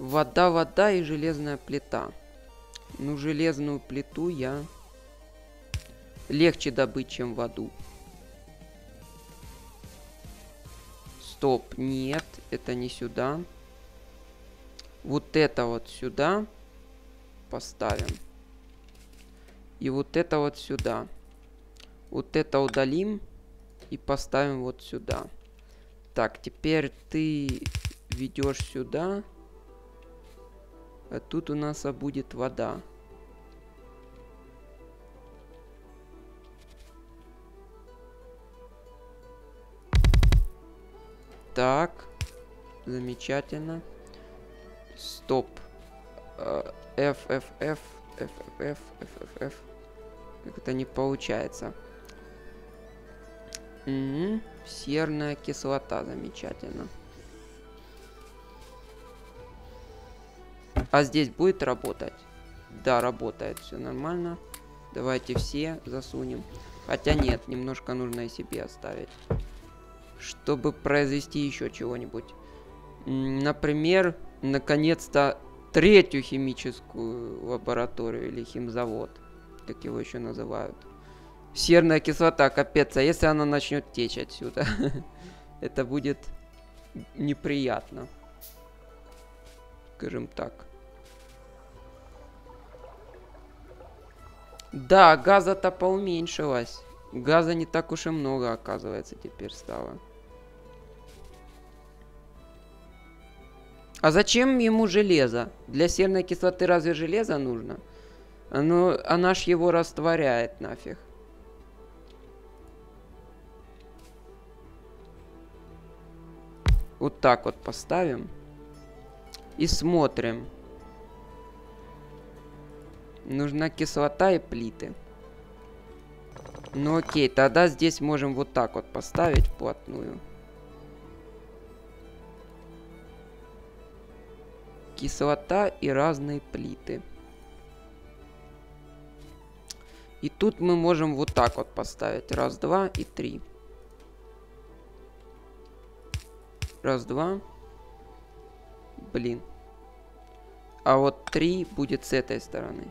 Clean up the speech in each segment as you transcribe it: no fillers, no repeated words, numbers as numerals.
Вода, вода и железная плита. Ну, железную плиту я... легче добыть, чем воду. Стоп, нет, это не сюда. Вот это вот сюда поставим. И вот это вот сюда. Вот это удалим и поставим вот сюда. Так, теперь ты ведешь сюда. А тут у нас будет вода. Так, замечательно. Стоп. F, F, F, F, F, F, F, F, F. Как это не получается. Угу. Серная кислота, замечательно. А здесь будет работать? Да, работает, все нормально. Давайте все засунем. Хотя нет, немножко нужно и себе оставить. Чтобы произвести еще чего-нибудь. Например, наконец-то третью химическую лабораторию или химзавод. Как его еще называют. Серная кислота, капец, а если она начнет течь отсюда? Это будет неприятно. Скажем так. Да, газа-то поуменьшилось. Газа не так уж и много, оказывается, теперь стало. А зачем ему железо? Для серной кислоты разве железо нужно? Она ж его растворяет нафиг. Вот так вот поставим. И смотрим. Нужна кислота и плиты. Ну окей, тогда здесь можем вот так вот поставить вплотную. Кислота и разные плиты. И тут мы можем вот так вот поставить. Раз, два и три. Раз, два. Блин. А вот 3 будет с этой стороны.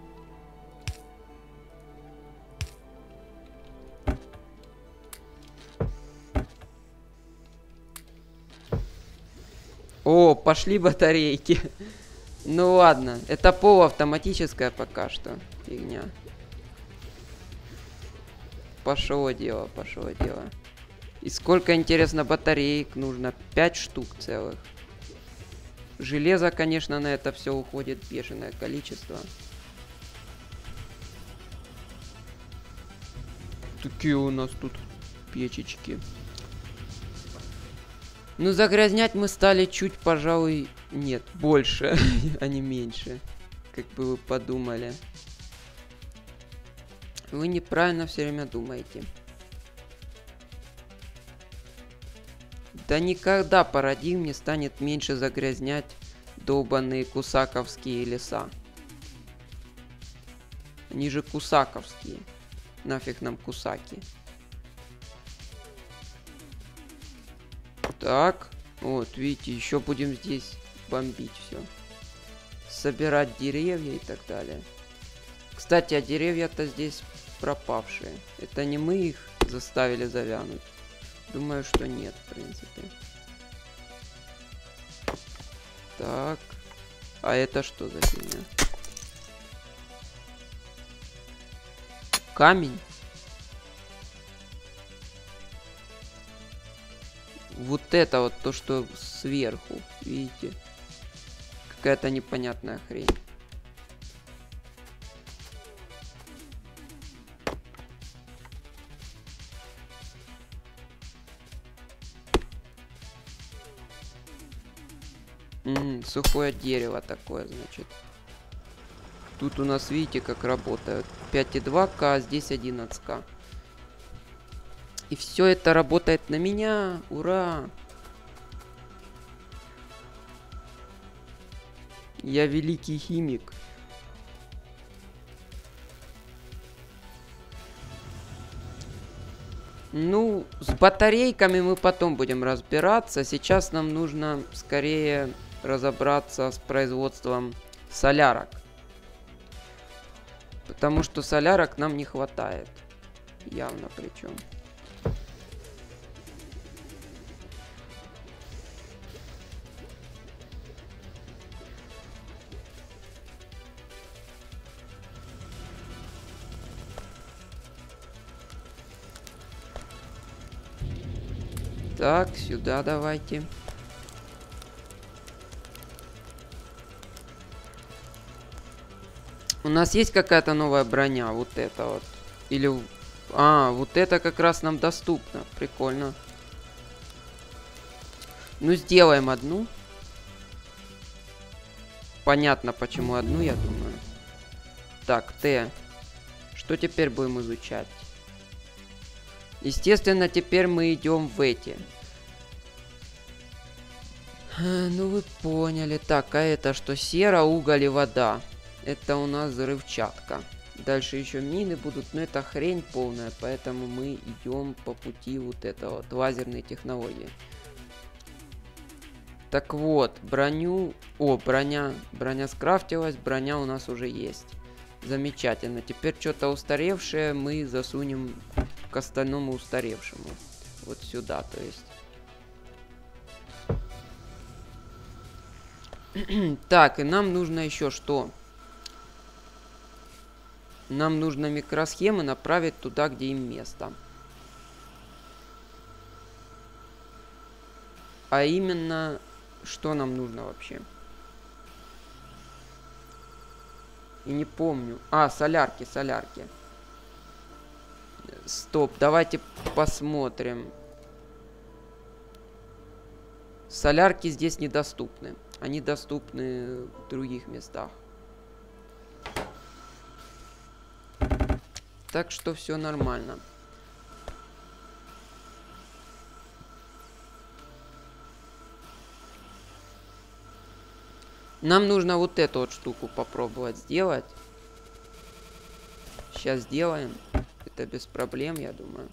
О, пошли батарейки. Ну ладно, это полуавтоматическая пока что фигня. Пошло дело, пошло дело. И сколько, интересно, батареек нужно? 5 штук целых. Железо, конечно, на это все уходит бешеное количество. Такие у нас тут печечки. Ну, загрязнять мы стали чуть, пожалуй, нет, больше, а не меньше. Как бы вы подумали. Вы неправильно все время думаете. Да никогда парадигм не станет меньше загрязнять долбанные кусаковские леса. Они же кусаковские. Нафиг нам кусаки. Так. Вот, видите, еще будем здесь бомбить все. Собирать деревья и так далее. Кстати, а деревья-то здесь пропавшие. Это не мы их заставили завянуть. Думаю, что нет, в принципе. Так. А это что за фигня? Камень? Вот это вот то, что сверху. Видите? Какая-то непонятная хрень. Сухое дерево такое, значит. Тут у нас, видите, как работают. 5,2К, а здесь 11К. И все это работает на меня. Ура! Я великий химик. Ну, с батарейками мы потом будем разбираться. Сейчас нам нужно скорее разобраться с производством солярок. Потому что солярок нам не хватает. Явно причем. Так, сюда давайте. У нас есть какая-то новая броня? Вот это вот. Или... А, вот это как раз нам доступно. Прикольно. Ну, сделаем одну. Понятно, почему одну, я думаю. Так, Т. Что теперь будем изучать? Естественно, теперь мы идем в эти. Ну, вы поняли. Так, а это что? Сера, уголь и вода. Это у нас взрывчатка. Дальше еще мины будут, но это хрень полная, поэтому мы идем по пути вот этого вот, лазерной технологии. Так вот, броню... О, броня скрафтилась, броня у нас уже есть. Замечательно. Теперь что-то устаревшее мы засунем к остальному устаревшему. Вот сюда, то есть. Так, и нам нужно еще что? Нам нужно микросхемы направить туда, где им место. А именно, что нам нужно вообще? И не помню. А, солярки. Стоп, давайте посмотрим. Солярки здесь недоступны. Они доступны в других местах. Так что все нормально. Нам нужно вот эту вот штуку попробовать сделать. Сейчас сделаем. Это без проблем, я думаю.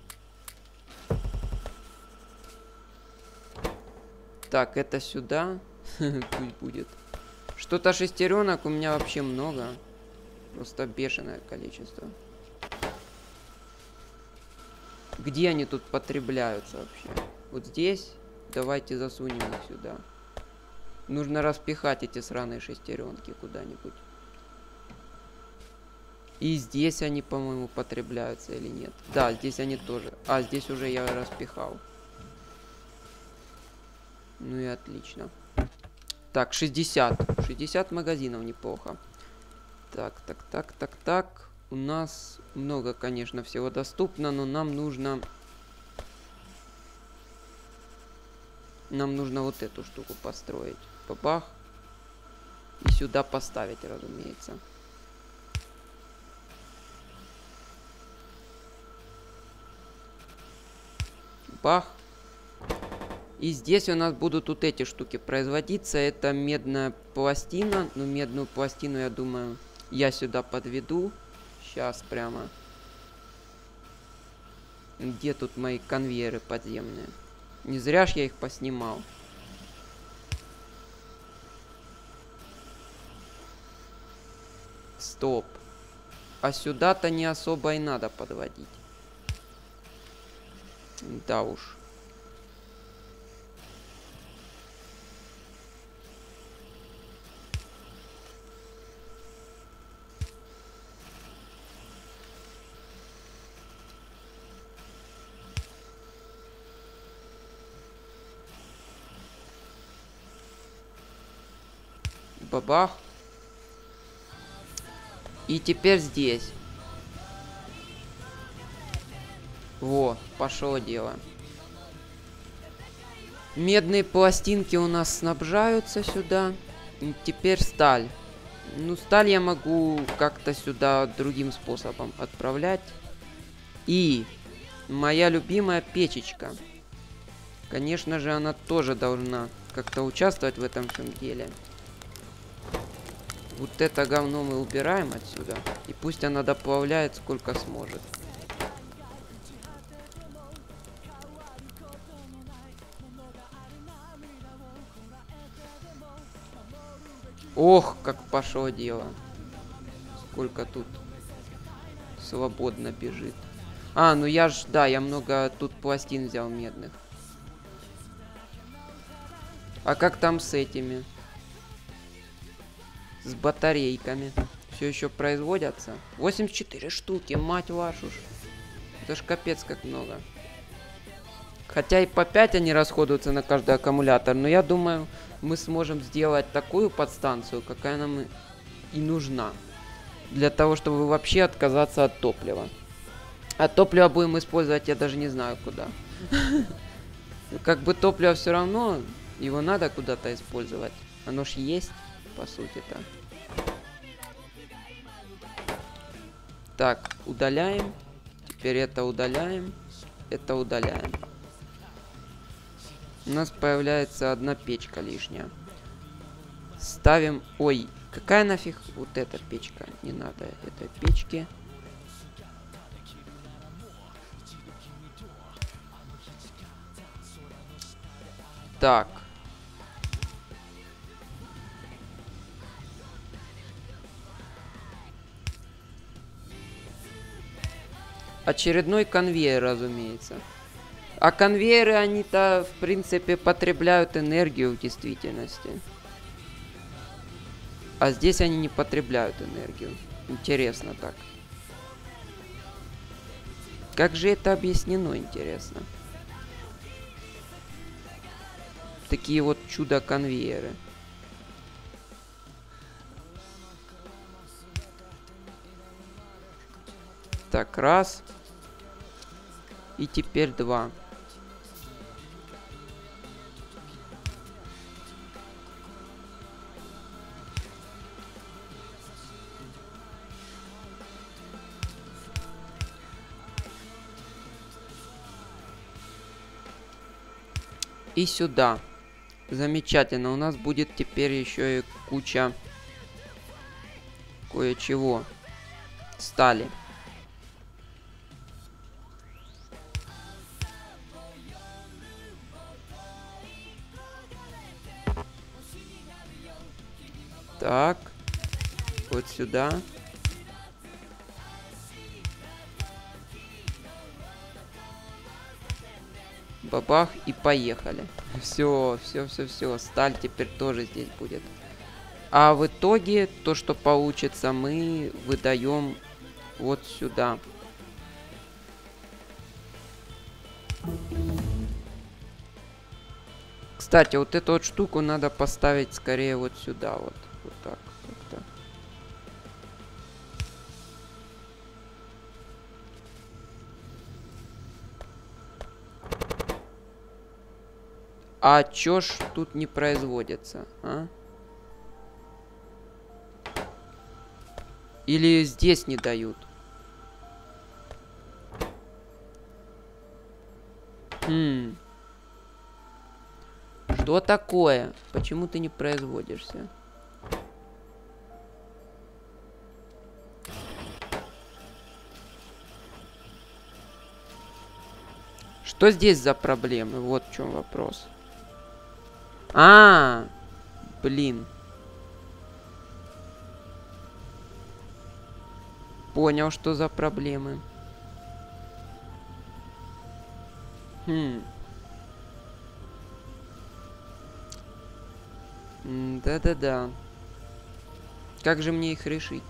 Так, это сюда. Пусть будет. Что-то шестеренок у меня вообще много. Просто бешеное количество. Где они тут потребляются вообще? Вот здесь. Давайте засунем их сюда. Нужно распихать эти сраные шестеренки куда-нибудь. И здесь они, по-моему, потребляются или нет. Да, здесь они тоже. А, здесь уже я распихал. Ну и отлично. Так, 60. 60 магазинов, неплохо. Так. У нас много, конечно, всего доступно, но нам нужно... Нам нужно вот эту штуку построить. Бабах. И сюда поставить, разумеется. Бах. И здесь у нас будут вот эти штуки производиться. Это медная пластина. Ну, медную пластину, я думаю, я сюда подведу. Сейчас прямо. Где тут мои конвейеры подземные? Не зря ж я их поснимал. Стоп. А сюда-то не особо и надо подводить. Да уж. Бабах. И теперь здесь. Во, пошло дело. Медные пластинки у нас снабжаются сюда. И теперь сталь. Ну, сталь я могу как-то сюда другим способом отправлять. И моя любимая печечка. Конечно же, она тоже должна как-то участвовать в этом всем деле. Вот это говно мы убираем отсюда. И пусть она доплавляет сколько сможет. Ох, как пошло дело. Сколько тут свободно бежит. А, ну я ж, да, я много тут пластин взял медных. А как там с этими? С батарейками? Все еще производятся? 84 штуки, мать вашу ж. Это ж капец как много. Хотя и по 5 они расходуются на каждый аккумулятор. Но я думаю, мы сможем сделать такую подстанцию, какая нам и нужна. Для того, чтобы вообще отказаться от топлива. А топливо будем использовать, я даже не знаю куда. Как бы топливо все равно, его надо куда-то использовать. Оно ж есть, по сути-то. Так, удаляем. Теперь это удаляем. Это удаляем. У нас появляется одна печка лишняя. Ставим... Ой, какая нафиг вот эта печка? Не надо этой печки. Так. Очередной конвейер, разумеется. А конвейеры, они-то, в принципе, потребляют энергию в действительности. А здесь они не потребляют энергию. Интересно так. Как же это объяснено, интересно? Такие вот чудо-конвейеры. Так, раз. И теперь два. И сюда. Замечательно. У нас будет теперь еще и куча кое-чего. Стали. Так. Вот сюда. Бабах и поехали. Все. Сталь теперь тоже здесь будет. А в итоге то, что получится, мы выдаем вот сюда. Кстати, вот эту вот штуку надо поставить скорее вот сюда. Вот так как-то. А чё ж тут не производится, а? Или здесь не дают? Что такое? Почему ты не производишься? Что здесь за проблемы? Вот в чем вопрос. Блин. Понял, что за проблемы. Да-да-да. Как же мне их решить?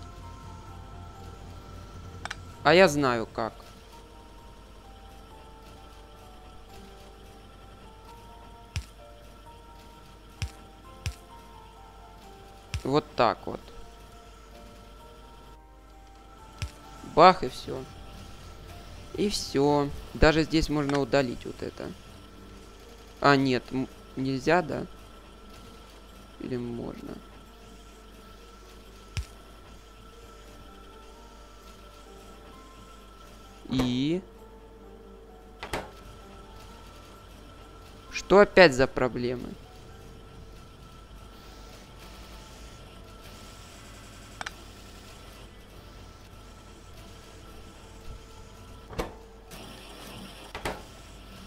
А я знаю как. Вот так вот. Бах, и все. И все. Даже здесь можно удалить вот это. А, нет, нельзя, да? Или можно? И... Что опять за проблемы?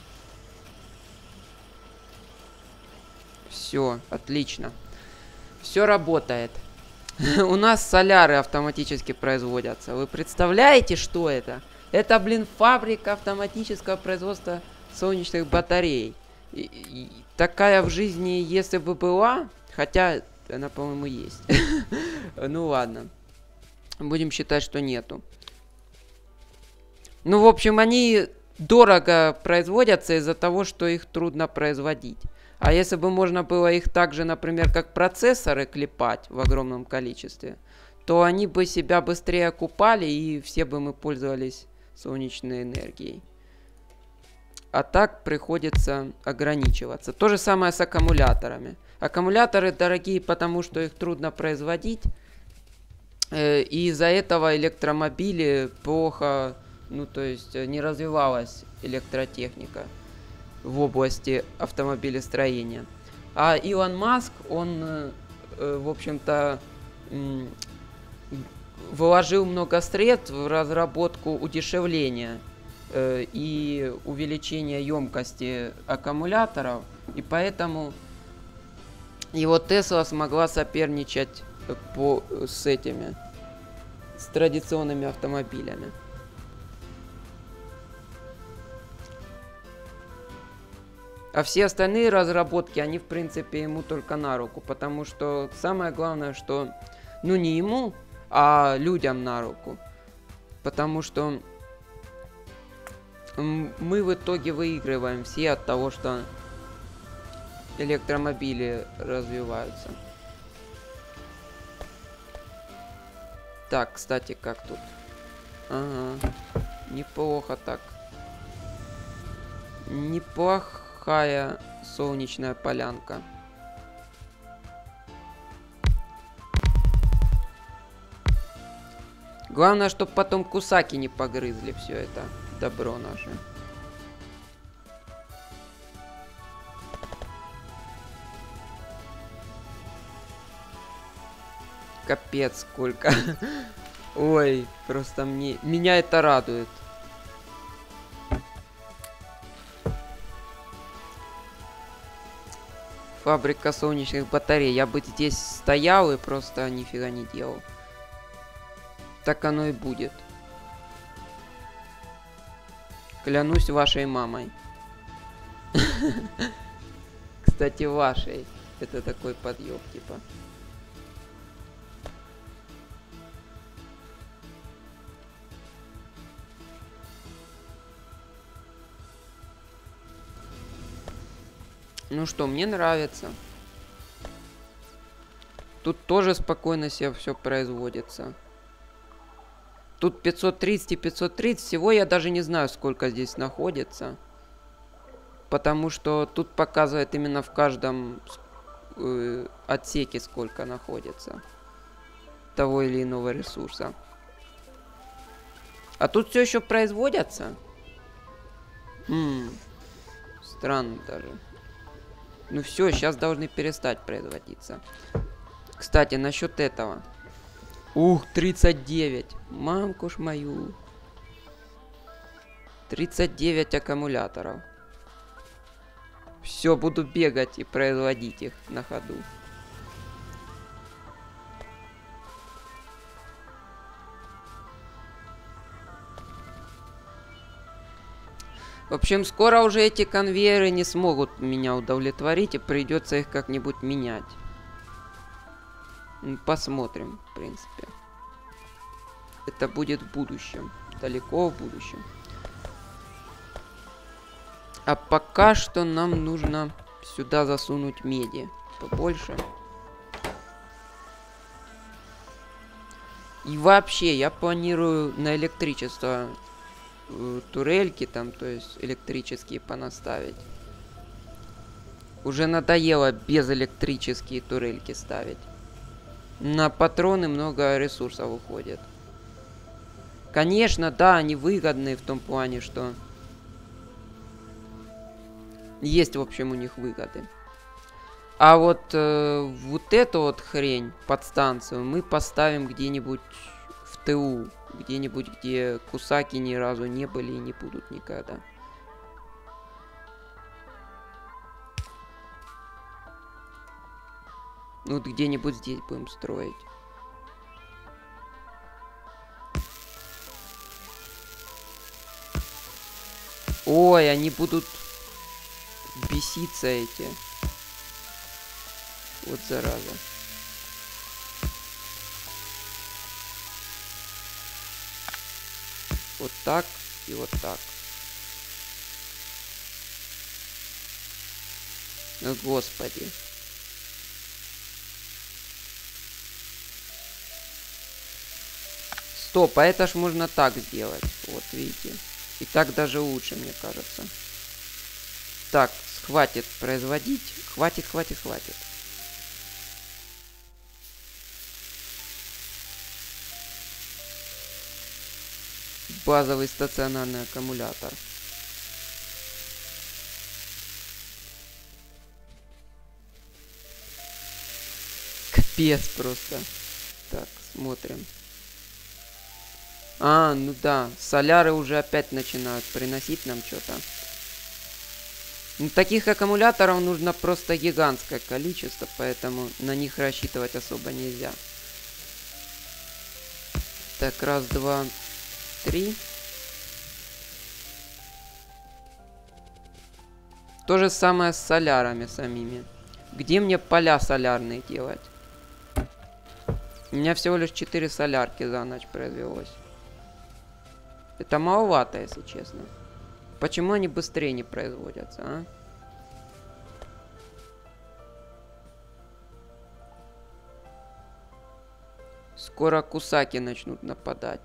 Все, отлично. Все все работает. У нас соляры автоматически производятся. Вы представляете, что это? Это, блин, фабрика автоматического производства солнечных батарей. И такая в жизни, если бы была, хотя она, по-моему, есть. Ну ладно. Будем считать, что нету. Ну, в общем, они дорого производятся из-за того, что их трудно производить. А если бы можно было их также, например, как процессоры клепать в огромном количестве, то они бы себя быстрее окупали, и все бы мы пользовались солнечной энергией. А так приходится ограничиваться. То же самое с аккумуляторами. Аккумуляторы дорогие, потому что их трудно производить. И из-за этого электромобили плохо, ну то есть не развивалась электротехника в области автомобилестроения. А Илон Маск, он, в общем-то, вложил много средств в разработку удешевления и увеличения емкости аккумуляторов, и поэтому его Тесла смогла соперничать с традиционными автомобилями. А все остальные разработки, они, в принципе, ему только на руку. Потому что самое главное, что, ну, не ему, а людям на руку. Потому что мы в итоге выигрываем все от того, что электромобили развиваются. Так, кстати, как тут? Ага, неплохо так. Неплохая солнечная полянка. Главное, чтобы потом кусаки не погрызли все это добро наше. Капец, сколько. Ой, просто меня это радует. Фабрика солнечных батарей. Я бы здесь стоял и просто нифига не делал. Так оно и будет. Клянусь вашей мамой. Кстати, вашей. Это такой подъеб, типа. Ну что, мне нравится. Тут тоже спокойно себе все производится. Тут 530 и 530. Всего я даже не знаю, сколько здесь находится. Потому что тут показывает именно в каждом отсеке, сколько находится того или иного ресурса. А тут все еще производятся? Странно даже. Ну все, сейчас должны перестать производиться. Кстати, насчет этого. Ух, 39. Мамку ж мою. 39 аккумуляторов. Все, буду бегать и производить их на ходу. В общем, скоро уже эти конвейеры не смогут меня удовлетворить, и придется их как-нибудь менять. Посмотрим, в принципе. Это будет в будущем. Далеко в будущем. А пока что нам нужно сюда засунуть меди побольше. И вообще, я планирую на электричество турельки там, то есть электрические понаставить. Уже надоело без электрические турельки ставить. На патроны много ресурсов уходит. Конечно, да, они выгодные в том плане, что есть, в общем, у них выгоды. А вот вот эту вот хрень, подстанцию, мы поставим где-нибудь в ТУ. Где-нибудь, где кусаки ни разу не были и не будут никогда. Ну, вот где-нибудь здесь будем строить. Ой, они будут беситься эти. Вот зараза. Вот так и вот так. Ну, господи. Стоп, а это ж можно так сделать. Вот, видите. И так даже лучше, мне кажется. Так, хватит производить. Хватит, хватит, хватит. Базовый стационарный аккумулятор. Капец просто. Так, смотрим. А, ну да, соляры уже опять начинают приносить нам что-то. Ну, таких аккумуляторов нужно просто гигантское количество, поэтому на них рассчитывать особо нельзя. Так, раз, два, три. То же самое с солярами самими. Где мне поля солярные делать? У меня всего лишь 4 солярки за ночь произвелось. Это маловато, если честно. Почему они быстрее не производятся, а? Скоро кусаки начнут нападать.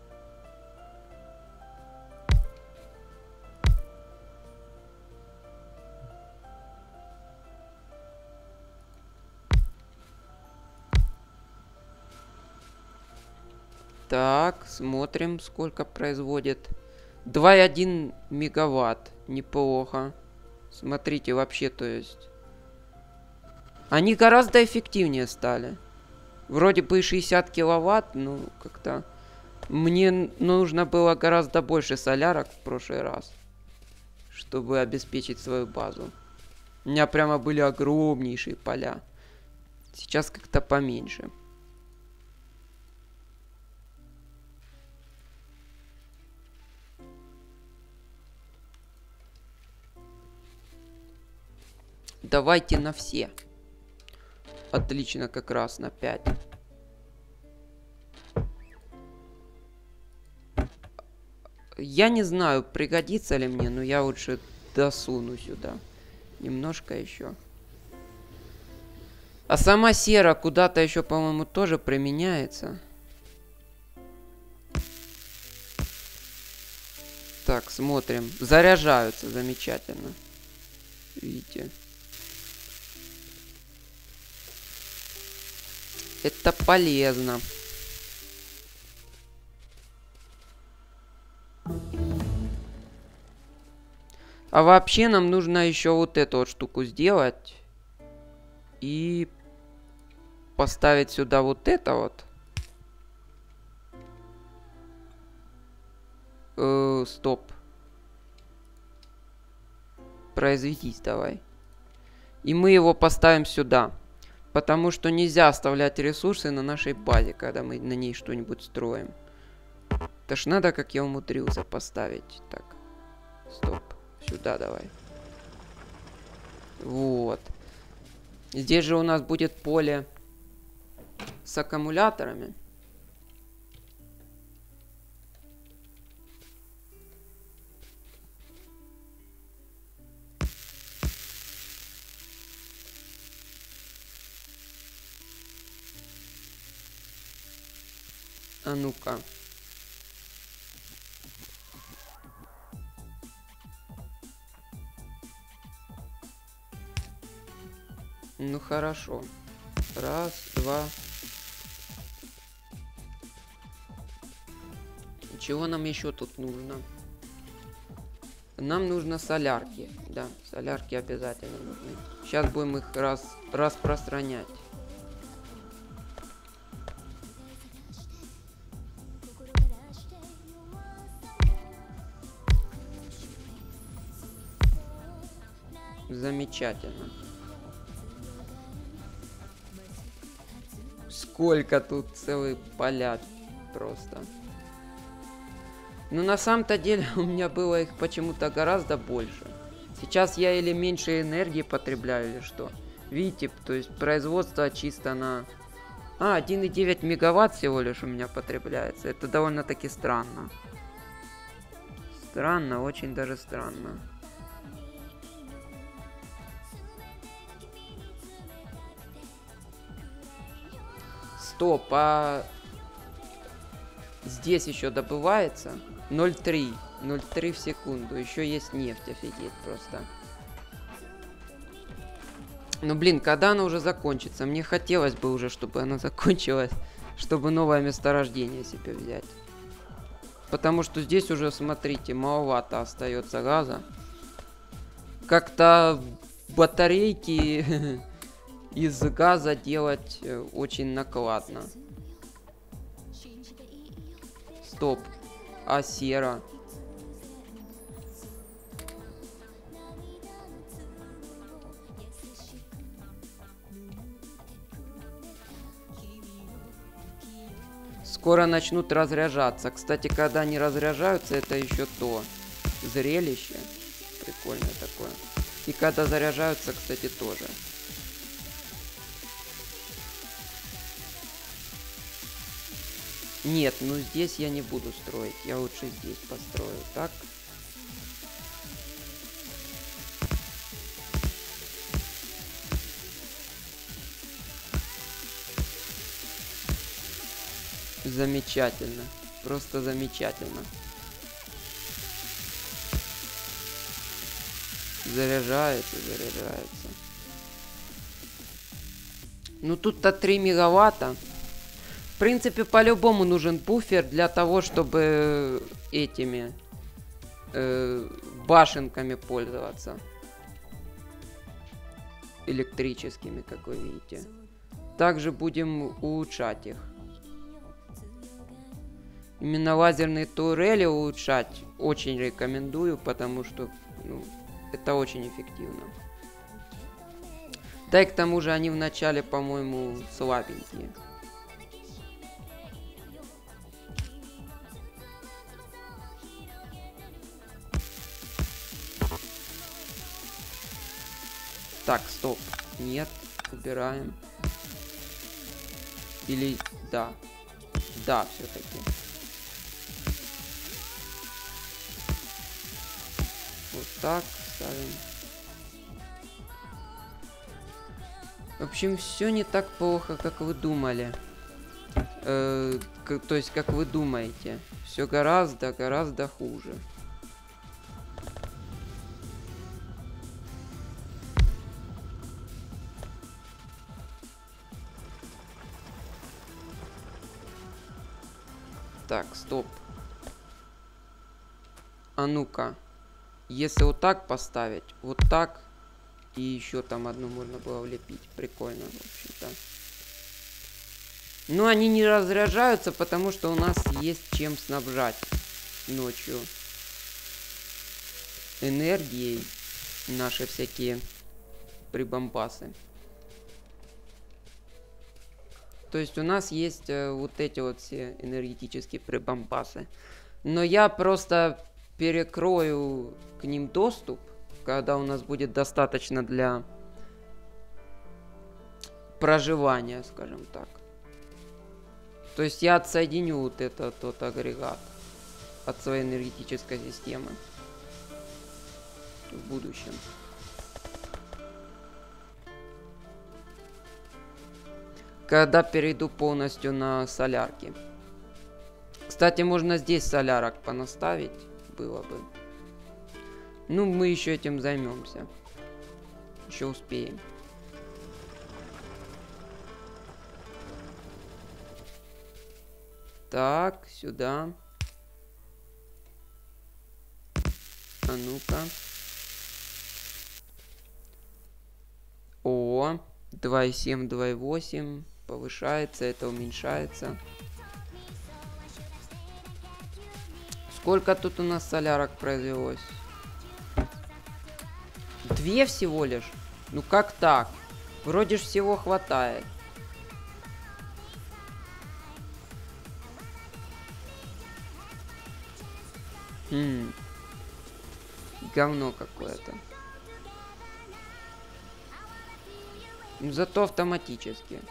Так, смотрим, сколько производит. 2,1 мегаватт. Неплохо. Смотрите, вообще, то есть... Они гораздо эффективнее стали. Вроде бы 60 киловатт, ну, как-то... Мне нужно было гораздо больше солярок в прошлый раз, чтобы обеспечить свою базу. У меня прямо были огромнейшие поля. Сейчас как-то поменьше. Давайте на все. Отлично, как раз на 5. Я не знаю, пригодится ли мне, но я лучше досуну сюда. Немножко еще. А сама сера куда-то еще, по-моему, тоже применяется. Так, смотрим. Заряжаются замечательно. Видите? Это полезно. А вообще нам нужно еще вот эту вот штуку сделать. И поставить сюда вот это вот. Стоп. Произведись давай. И мы его поставим сюда. Потому что нельзя оставлять ресурсы на нашей базе, когда мы на ней что-нибудь строим. Это ж надо, как я умудрился поставить. Так. Стоп. Сюда давай. Вот. Здесь же у нас будет поле с аккумуляторами. А ну-ка. Ну хорошо. Раз, два. Чего нам еще тут нужно? Нам нужно солярки. Да, солярки обязательно нужны. Сейчас будем их распространять. Замечательно. Сколько тут целых поля просто. Но на самом-то деле у меня было их почему-то гораздо больше. Сейчас я или меньше энергии потребляю, или что. Видите, то есть производство чисто на... 1,9 мегаватт всего лишь у меня потребляется. Это довольно-таки странно. Странно, очень даже странно. Стоп, а здесь еще добывается 0,3. 0,3 в секунду. Еще есть нефть, офигеть просто. Ну блин, когда она уже закончится? Мне хотелось бы уже, чтобы она закончилась, чтобы новое месторождение себе взять. Потому что здесь уже, смотрите, маловато остается газа. Как-то батарейки из газа делать очень накладно. Стоп. А сера? Скоро начнут разряжаться. Кстати, когда они разряжаются, это еще то зрелище. Прикольное такое. И когда заряжаются, кстати, тоже. Нет, ну здесь я не буду строить. Я лучше здесь построю. Так. Замечательно. Просто замечательно. Заряжается, заряжается. Ну тут-то 3 мегаватта. В принципе, по-любому нужен буфер для того, чтобы этими башенками пользоваться. Электрическими, как вы видите. Также будем улучшать их. Именно лазерные турели улучшать очень рекомендую, потому что это очень эффективно. Да и к тому же они вначале, по-моему, слабенькие. Так, стоп. Нет, убираем. Или да. Да, все-таки. Вот так ставим. В общем, все не так плохо, как вы думали. То есть, как вы думаете. Все гораздо хуже. Так, стоп. А ну-ка. Если вот так поставить, вот так, и еще там одну можно было влепить. Прикольно, в общем-то. Но они не разряжаются, потому что у нас есть чем снабжать ночью энергией наши всякие прибамбасы. То есть у нас есть вот эти вот все энергетические прибамбасы. Но я просто перекрою к ним доступ, когда у нас будет достаточно для проживания, скажем так. То есть я отсоединю вот тот агрегат от своей энергетической системы в будущем. Когда перейду полностью на солярки. Кстати, можно здесь солярок понаставить. Было бы. Ну, мы еще этим займемся. Еще успеем. Так, сюда. А ну-ка. О, 2,7, 2,8. Повышается, это уменьшается. Сколько тут у нас солярок произвелось? 2 всего лишь? Ну как так? Вроде ж всего хватает. Говно какое-то. Зато автоматически.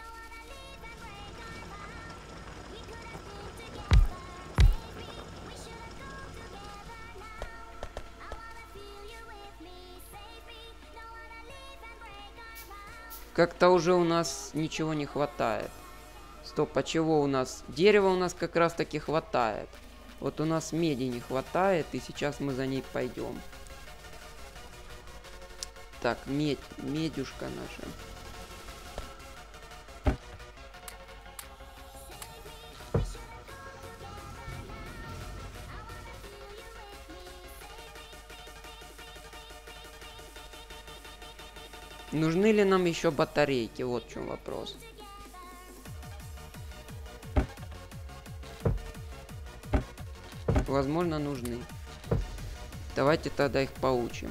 Как-то уже у нас ничего не хватает. Стоп, а чего у нас? Дерева у нас как раз таки хватает. Вот у нас меди не хватает, и сейчас мы за ней пойдем. Так, медюшка наша. Нужны ли нам еще батарейки? Вот в чем вопрос. Возможно, нужны. Давайте тогда их поучим.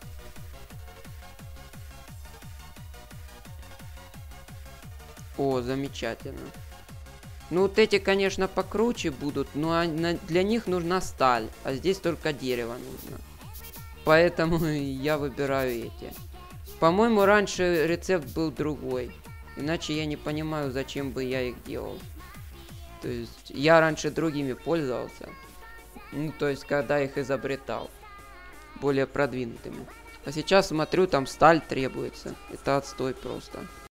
О, замечательно. Ну, вот эти, конечно, покруче будут, но для них нужна сталь, а здесь только дерево нужно. Поэтому я выбираю эти. По-моему, раньше рецепт был другой. Иначе я не понимаю, зачем бы я их делал. То есть, я раньше другими пользовался. Ну, то есть, когда их изобретал. Более продвинутыми. А сейчас смотрю, там сталь требуется. Это отстой просто.